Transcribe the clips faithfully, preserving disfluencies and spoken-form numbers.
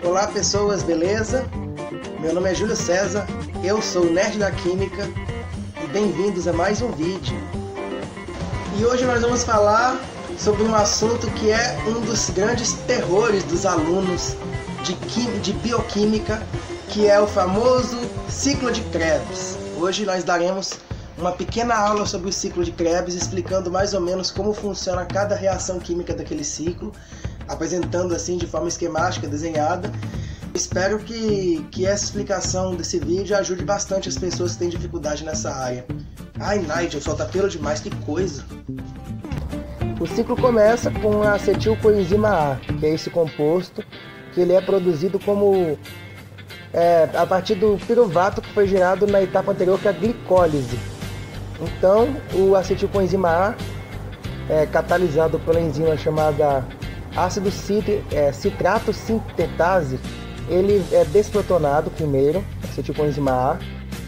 Olá pessoas, beleza? Meu nome é Júlio César, eu sou o Nerd da Química e bem-vindos a mais um vídeo. E hoje nós vamos falar sobre um assunto que é um dos grandes terrores dos alunos de, quim... de bioquímica, que é o famoso ciclo de Krebs. Hoje nós daremos uma pequena aula sobre o ciclo de Krebs, explicando mais ou menos como funciona cada reação química daquele ciclo, apresentando assim de forma esquemática, desenhada. Espero que, que essa explicação desse vídeo ajude bastante as pessoas que têm dificuldade nessa área. Ai, Nigel, solta pelo demais, que coisa! O ciclo começa com a acetilcoenzima A, que é esse composto, que ele é produzido como é, a partir do piruvato que foi gerado na etapa anterior, que é a glicólise. Então, o acetilcoenzima A é catalisado pela enzima chamada ácido citri, é, citrato sintetase. Ele é desprotonado primeiro, acetilcoenzima A,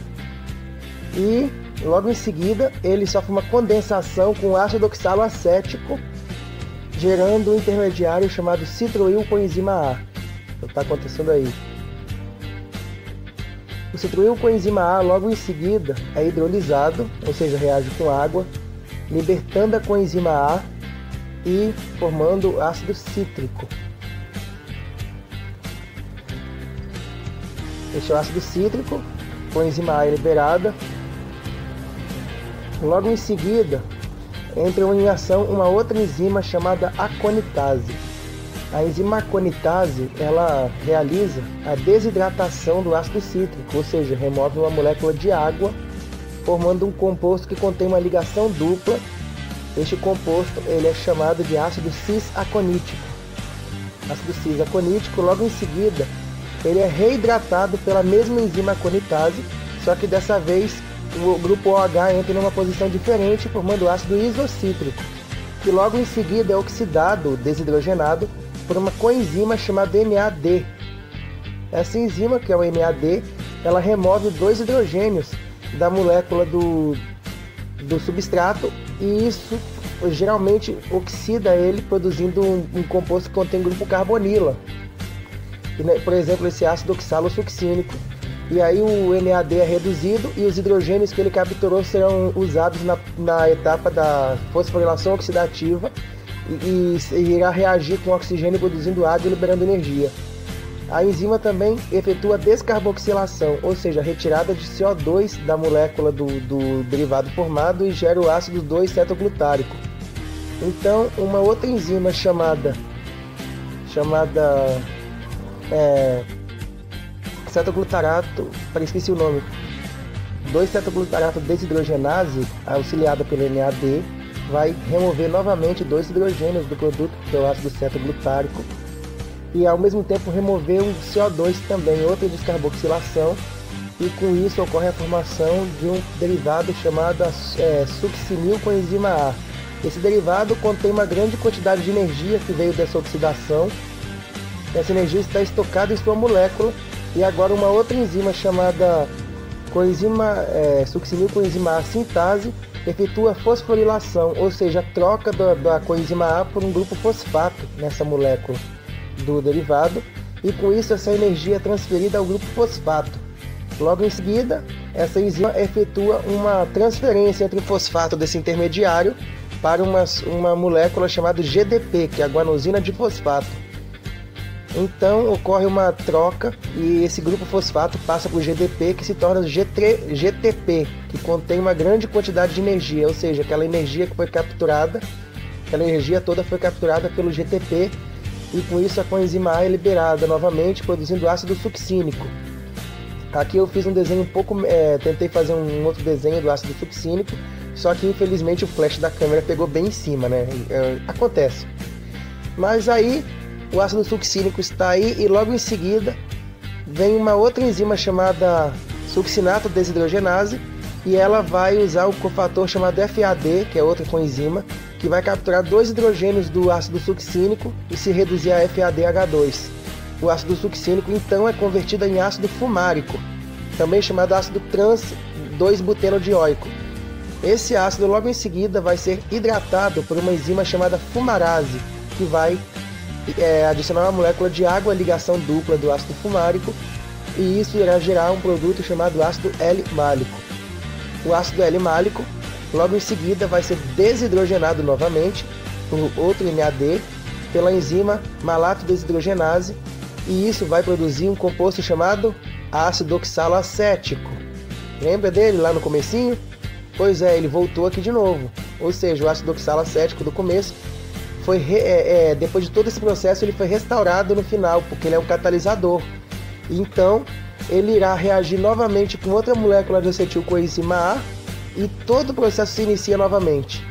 e logo em seguida ele sofre uma condensação com ácido oxaloacético, gerando um intermediário chamado citroilcoenzima A. O que está acontecendo aí? O citroilcoenzima A logo em seguida é hidrolisado, ou seja, reage com água, libertando a coenzima A e formando ácido cítrico. Este é o ácido cítrico, coenzima A é liberada. Logo em seguida, entra em ação uma outra enzima chamada aconitase. A enzima aconitase, ela realiza a desidratação do ácido cítrico, ou seja, remove uma molécula de água, formando um composto que contém uma ligação dupla. Este composto ele é chamado de ácido cis-aconítico. Ácido cis-aconítico, logo em seguida, ele é reidratado pela mesma enzima aconitase, só que dessa vez o grupo OH entra em uma posição diferente, formando ácido isocítrico, que logo em seguida é oxidado, desidrogenado, por uma coenzima chamada N A D. Essa enzima, que é o N A D, ela remove dois hidrogênios da molécula do, do substrato, e isso geralmente oxida ele, produzindo um, um composto que contém grupo carbonila. E, né, por exemplo, esse ácido oxalosuccínico. E aí o N A D é reduzido e os hidrogênios que ele capturou serão usados na, na etapa da fosforilação oxidativa e, e, e irá reagir com oxigênio, produzindo água e liberando energia. A enzima também efetua descarboxilação, ou seja, retirada de C O dois da molécula do, do derivado formado, e gera o ácido dois cetoglutárico. Então, uma outra enzima chamada chamada é, cetoglutarato, esqueci o nome, dois cetoglutarato desidrogenase, auxiliada pelo N A D, vai remover novamente dois hidrogênios do produto, que é o ácido cetoglutárico, e ao mesmo tempo remover um C O dois também, outra descarboxilação, e com isso ocorre a formação de um derivado chamado é, succinilcoenzima A. Esse derivado contém uma grande quantidade de energia que veio dessa oxidação. Essa energia está estocada em sua molécula, e agora uma outra enzima chamada coenzima, é, succinilcoenzima A sintase efetua fosforilação, ou seja, a troca da, da coenzima A por um grupo fosfato nessa molécula do derivado, e com isso essa energia é transferida ao grupo fosfato. Logo em seguida, essa enzima efetua uma transferência entre o fosfato desse intermediário para uma, uma molécula chamada G D P, que é a guanosina de fosfato. Então ocorre uma troca e esse grupo fosfato passa para o G D P, que se torna G T P, que contém uma grande quantidade de energia, ou seja, aquela energia que foi capturada, aquela energia toda foi capturada pelo G T P, e com isso a coenzima A é liberada novamente, produzindo ácido succínico. Aqui eu fiz um desenho um pouco, é, tentei fazer um outro desenho do ácido succínico, só que infelizmente o flash da câmera pegou bem em cima, né? É, acontece. Mas aí o ácido succínico está aí, e logo em seguida vem uma outra enzima chamada succinato desidrogenase, e ela vai usar o cofator chamado F A D, que é outra coenzima, que vai capturar dois hidrogênios do ácido succínico e se reduzir a F A D H dois. O ácido succínico então é convertido em ácido fumárico, também chamado ácido trans dois butenodioico. Esse ácido logo em seguida vai ser hidratado por uma enzima chamada fumarase, que vai é, adicionar uma molécula de água à ligação dupla do ácido fumárico, e isso irá gerar um produto chamado ácido L-málico. O ácido L-málico, logo em seguida, vai ser desidrogenado novamente por outro N A D pela enzima malato desidrogenase, e isso vai produzir um composto chamado ácido oxaloacético. Lembra dele lá no comecinho? Pois é, ele voltou aqui de novo. Ou seja, o ácido oxaloacético do começo foi re, é, é, depois de todo esse processo ele foi restaurado no final, porque ele é um catalisador. Então ele irá reagir novamente com outra molécula de acetilcoenzima A e todo o processo se inicia novamente.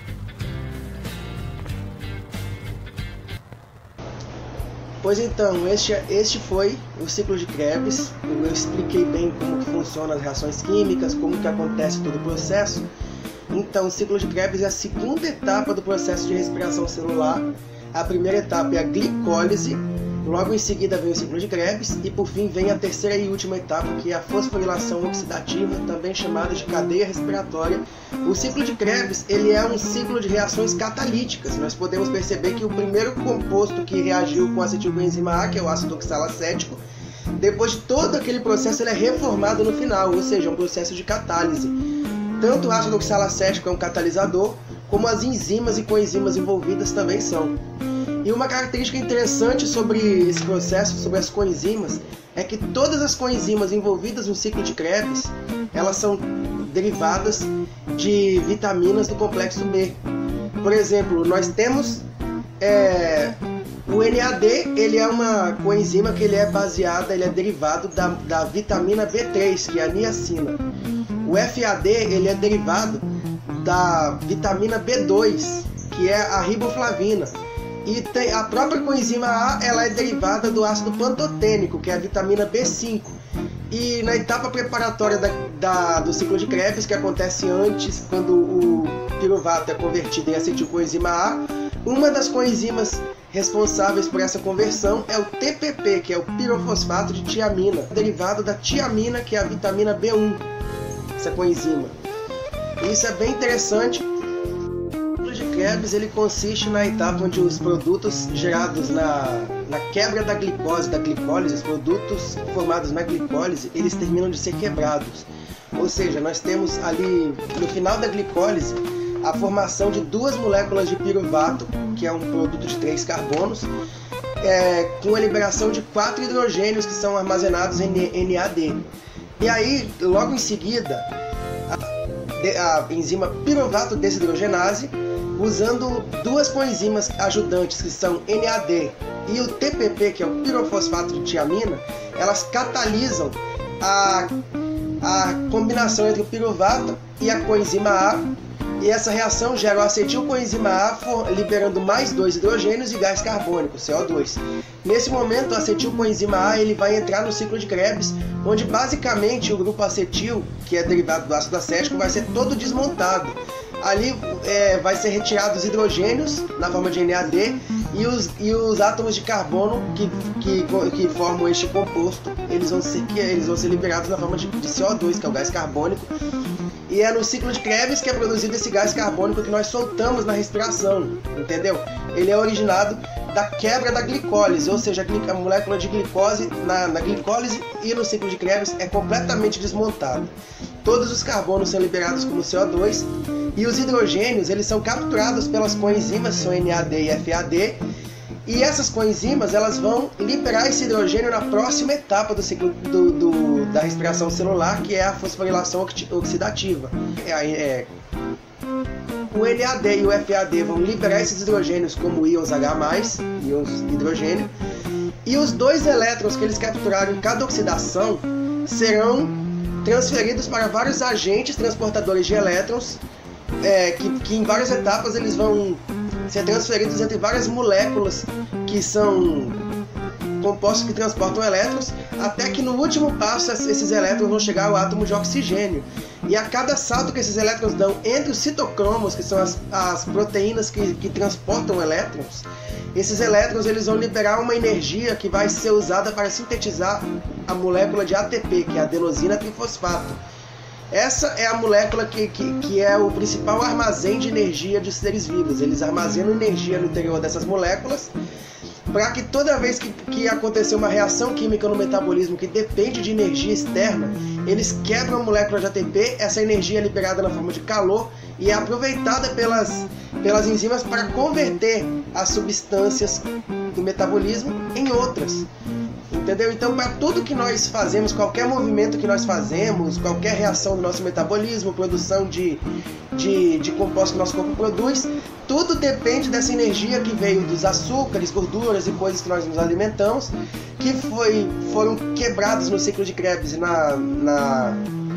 Pois então, este, este foi o ciclo de Krebs. Eu expliquei bem como que funcionam as reações químicas, como que acontece todo o processo. Então, o ciclo de Krebs é a segunda etapa do processo de respiração celular. A primeira etapa é a glicólise, logo em seguida vem o ciclo de Krebs e por fim vem a terceira e última etapa, que é a fosforilação oxidativa, também chamada de cadeia respiratória. O ciclo de Krebs ele é um ciclo de reações catalíticas. Nós podemos perceber que o primeiro composto que reagiu com a acetilcoenzima A, que é o ácido oxalacético, depois de todo aquele processo ele é reformado no final, ou seja, é um processo de catálise. Tanto o ácido oxalacético é um catalisador, como as enzimas e coenzimas envolvidas também são. E uma característica interessante sobre esse processo, sobre as coenzimas, é que todas as coenzimas envolvidas no ciclo de Krebs, elas são derivadas de vitaminas do complexo B. Por exemplo, nós temos é, o N A D, ele é uma coenzima que ele é baseada, ele é derivado da, da vitamina B três, que é a niacina. O F A D, ele é derivado da vitamina B dois, que é a riboflavina. E tem a própria coenzima A, ela é derivada do ácido pantotênico, que é a vitamina B cinco. E na etapa preparatória da, da, do ciclo de Krebs, que acontece antes, quando o piruvato é convertido em acetilcoenzima A, uma das coenzimas responsáveis por essa conversão é o T P P, que é o pirofosfato de tiamina, derivado da tiamina, que é a vitamina B um, essa coenzima. Isso é bem interessante. O ciclo de Krebs ele consiste na etapa onde os produtos gerados na, na quebra da glicose, da glicólise, os produtos formados na glicólise, eles terminam de ser quebrados. Ou seja, nós temos ali, no final da glicólise, a formação de duas moléculas de piruvato, que é um produto de três carbonos, é, com a liberação de quatro hidrogênios que são armazenados em N A D. E aí, logo em seguida, a, a enzima piruvato desidrogenase, usando duas coenzimas ajudantes que são N A D e o T P P, que é o pirofosfato de tiamina, elas catalisam a, a combinação entre o piruvato e a coenzima A, e essa reação gera o acetilcoenzima A liberando mais dois hidrogênios e gás carbônico, C O dois. Nesse momento, o acetilcoenzima A ele vai entrar no ciclo de Krebs, onde basicamente o grupo acetil, que é derivado do ácido acético, vai ser todo desmontado. Ali é, vai ser retirado os hidrogênios na forma de N A D e os, e os átomos de carbono que, que, que formam este composto, eles vão ser, eles vão ser liberados na forma de, de C O dois, que é o gás carbônico. E é no ciclo de Krebs que é produzido esse gás carbônico que nós soltamos na respiração, entendeu? Ele é originado da quebra da glicólise, ou seja, a molécula de glicose na, na glicólise e no ciclo de Krebs é completamente desmontada. Todos os carbonos são liberados como C O dois e os hidrogênios eles são capturados pelas coenzimas, são N A D e F A D, e essas coenzimas elas vão liberar esse hidrogênio na próxima etapa do ciclo do, do, da respiração celular, que é a fosforilação oxidativa. É, é, o N A D e o F A D vão liberar esses hidrogênios como íons H mais, íons hidrogênio, e os dois elétrons que eles capturaram em cada oxidação serão transferidos para vários agentes transportadores de elétrons, é, que, que em várias etapas eles vão ser transferidos entre várias moléculas que são compostos que transportam elétrons, até que no último passo esses elétrons vão chegar ao átomo de oxigênio. E a cada salto que esses elétrons dão entre os citocromos, que são as, as proteínas que, que transportam elétrons, esses elétrons eles vão liberar uma energia que vai ser usada para sintetizar a molécula de A T P, que é a adenosina trifosfato. Essa é a molécula que, que, que é o principal armazém de energia dos seres vivos. Eles armazenam energia no interior dessas moléculas para que toda vez que, que acontecer uma reação química no metabolismo que depende de energia externa, eles quebram a molécula de A T P, essa energia é liberada na forma de calor e é aproveitada pelas, pelas enzimas para converter as substâncias do metabolismo em outras. Entendeu? Então, para tudo que nós fazemos, qualquer movimento que nós fazemos, qualquer reação do nosso metabolismo, produção de, de, de compostos que o nosso corpo produz, tudo depende dessa energia que veio dos açúcares, gorduras e coisas que nós nos alimentamos, que foi, foram quebrados no ciclo de Krebs, na, na,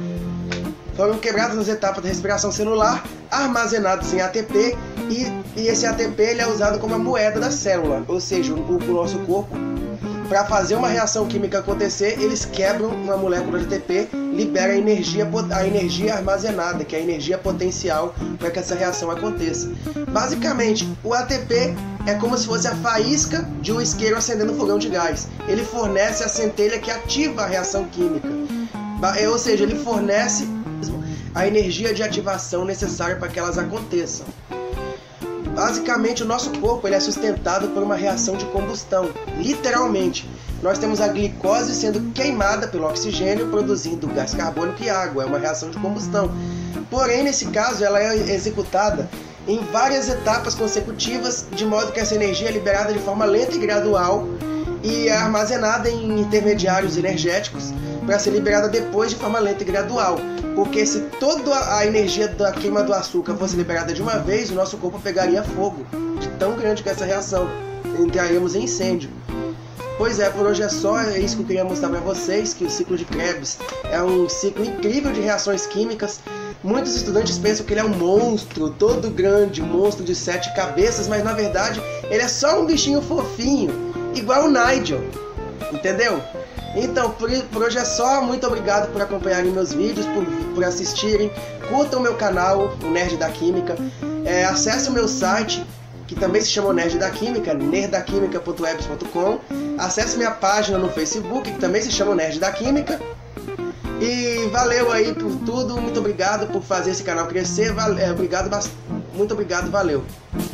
foram quebrados nas etapas da respiração celular, armazenados em A T P, e, e esse A T P ele é usado como a moeda da célula, ou seja, o, o nosso corpo, para fazer uma reação química acontecer, eles quebram uma molécula de A T P, libera a energia, a energia armazenada, que é a energia potencial para que essa reação aconteça. Basicamente, o A T P é como se fosse a faísca de um isqueiro acendendo um fogão de gás. Ele fornece a centelha que ativa a reação química, ou seja, ele fornece a energia de ativação necessária para que elas aconteçam. Basicamente, o nosso corpo ele é sustentado por uma reação de combustão. Literalmente, nós temos a glicose sendo queimada pelo oxigênio, produzindo gás carbônico e água. É uma reação de combustão. Porém, nesse caso, ela é executada em várias etapas consecutivas, de modo que essa energia é liberada de forma lenta e gradual e é armazenada em intermediários energéticos para ser liberada depois de forma lenta e gradual. Porque se toda a energia da queima do açúcar fosse liberada de uma vez, o nosso corpo pegaria fogo, de tão grande que é essa reação, entraríamos em incêndio. Pois é, por hoje é só, é isso que eu queria mostrar para vocês, que o ciclo de Krebs é um ciclo incrível de reações químicas. Muitos estudantes pensam que ele é um monstro, todo grande, um monstro de sete cabeças, mas na verdade ele é só um bichinho fofinho, igual o Nigel, entendeu? Então, por, por hoje é só. Muito obrigado por acompanharem meus vídeos, por, por assistirem. Curtam meu canal, o Nerd da Química. É, acesse o meu site, que também se chama Nerd da Química, nerdaquimica ponto webs ponto com. Acesse minha página no Facebook, que também se chama Nerd da Química. E valeu aí por tudo. Muito obrigado por fazer esse canal crescer. Vale, é, obrigado, muito obrigado, valeu.